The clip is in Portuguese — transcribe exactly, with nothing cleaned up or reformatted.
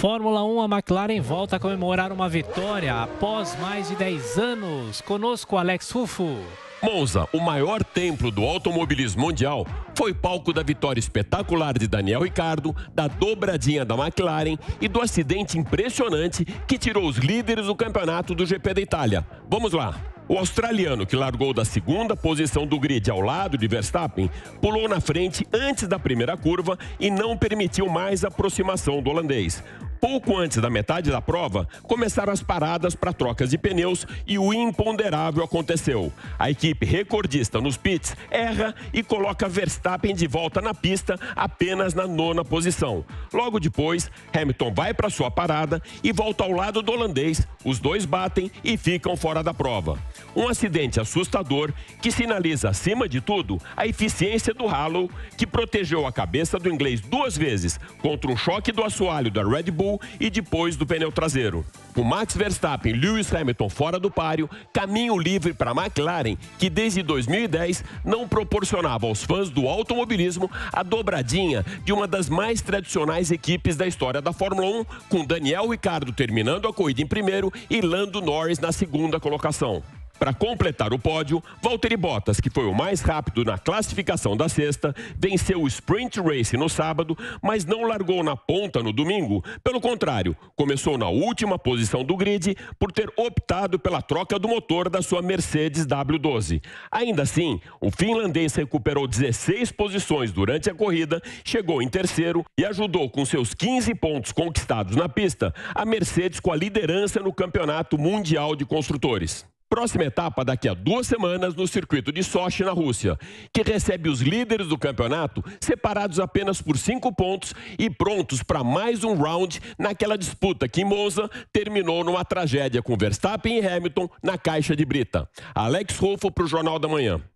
Fórmula um, a McLaren volta a comemorar uma vitória após mais de dez anos. Conosco, Alex Rufo. Monza, o maior templo do automobilismo mundial, foi palco da vitória espetacular de Daniel Ricciardo, da dobradinha da McLaren e do acidente impressionante que tirou os líderes do campeonato do G P da Itália. Vamos lá! O australiano, que largou da segunda posição do grid ao lado de Verstappen, pulou na frente antes da primeira curva e não permitiu mais aproximação do holandês. Pouco antes da metade da prova, começaram as paradas para trocas de pneus e o imponderável aconteceu. A equipe recordista nos pits erra e coloca Verstappen de volta na pista apenas na nona posição. Logo depois, Hamilton vai para sua parada e volta ao lado do holandês. Os dois batem e ficam fora da prova. Um acidente assustador que sinaliza, acima de tudo, a eficiência do Halo, que protegeu a cabeça do inglês duas vezes contra um choque do assoalho da Red Bull e depois do pneu traseiro. Com Max Verstappen e Lewis Hamilton fora do páreo, caminho livre para a McLaren, que desde dois mil e dez não proporcionava aos fãs do automobilismo a dobradinha de uma das mais tradicionais equipes da história da Fórmula um, com Daniel Ricciardo terminando a corrida em primeiro e Lando Norris na segunda colocação. Para completar o pódio, Valtteri Bottas, que foi o mais rápido na classificação da sexta, venceu o Sprint Race no sábado, mas não largou na ponta no domingo. Pelo contrário, começou na última posição do grid por ter optado pela troca do motor da sua Mercedes W doze. Ainda assim, o finlandês recuperou dezesseis posições durante a corrida, chegou em terceiro e ajudou com seus quinze pontos conquistados na pista a Mercedes com a liderança no Campeonato Mundial de Construtores. Próxima etapa daqui a duas semanas no circuito de Sochi, na Rússia, que recebe os líderes do campeonato separados apenas por cinco pontos e prontos para mais um round naquela disputa que em Monza terminou numa tragédia com Verstappen e Hamilton na caixa de brita. Alex Rufo para o Jornal da Manhã.